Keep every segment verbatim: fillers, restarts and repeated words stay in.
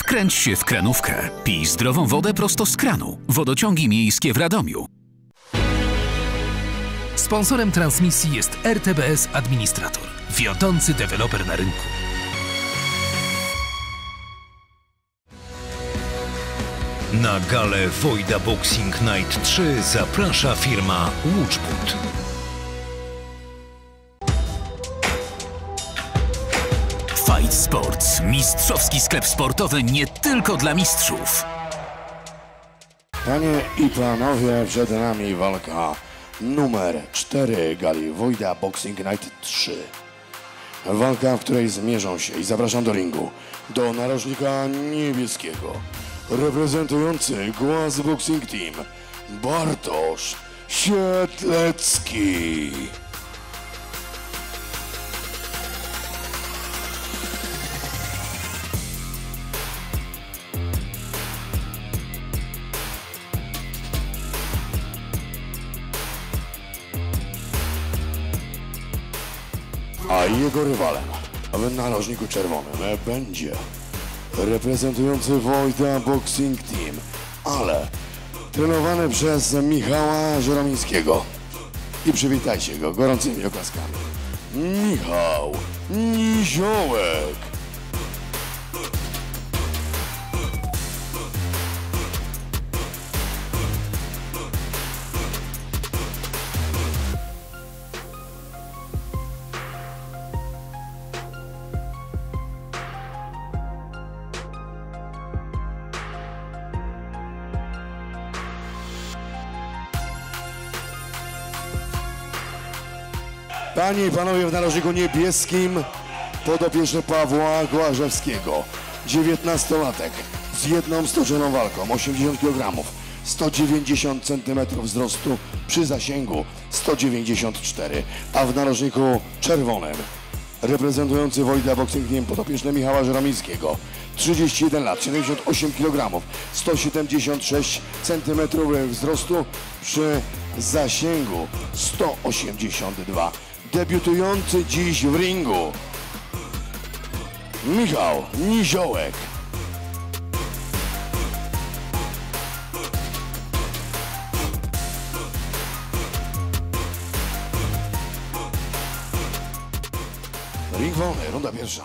Wkręć się w kranówkę. Pij zdrową wodę prosto z kranu. Wodociągi miejskie w Radomiu. Sponsorem transmisji jest R T B S Administrator, wiodący deweloper na rynku. Na galę Wojda Boxing Night trzy zaprasza firma Łuczbut. Fight Sports. Mistrzowski sklep sportowy nie tylko dla mistrzów. Panie i panowie, przed nami walka numer cztery gali Wojda Boxing Night trzy. Walka, w której zmierzą się i zapraszam do ringu do narożnika niebieskiego, reprezentujący Głaz Boxing Team, Bartosz Siedlecki. A jego rywalem w narożniku czerwonym będzie reprezentujący Wojda Boxing Team, ale trenowany przez Michała Żeromińskiego. I przywitajcie go gorącymi oklaskami. Michał Niziołek. Panie i panowie, w narożniku niebieskim podopieczny Pawła Głażewskiego, dziewiętnastolatek z jedną stoczoną walką, osiemdziesiąt kilogramów, sto dziewięćdziesiąt centymetrów wzrostu przy zasięgu sto dziewięćdziesiąt cztery, a w narożniku czerwonym reprezentujący Wojda Boxing Team podopieczny Michała Żeromińskiego, trzydzieści jeden lat, siedemdziesiąt osiem kilogramów, sto siedemdziesiąt sześć centymetrów wzrostu przy zasięgu sto osiemdziesiąt dwa. Debiutujący dziś w ringu Michał Niziołek. Ring wolny, runda pierwsza.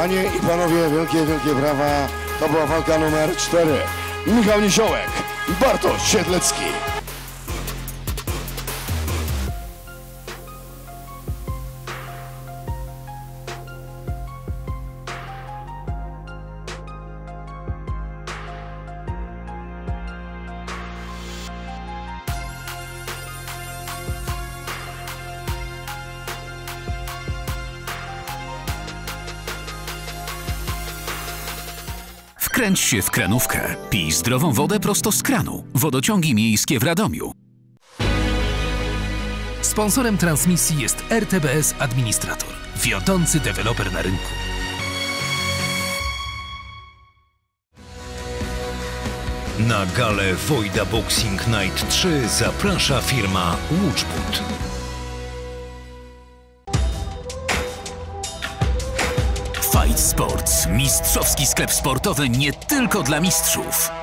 Panie i panowie, wielkie, wielkie brawa. To była walka numer cztery. Michał Niesiołek i Bartosz Siedlecki. Wkręć się w kranówkę. Pij zdrową wodę prosto z kranu. Wodociągi miejskie w Radomiu. Sponsorem transmisji jest R T B S Administrator, wiodący deweloper na rynku. Na galę Wojda Boxing Night trzy zaprasza firma Łuczbut. Fight Sports. Mistrzowski sklep sportowy nie tylko dla mistrzów.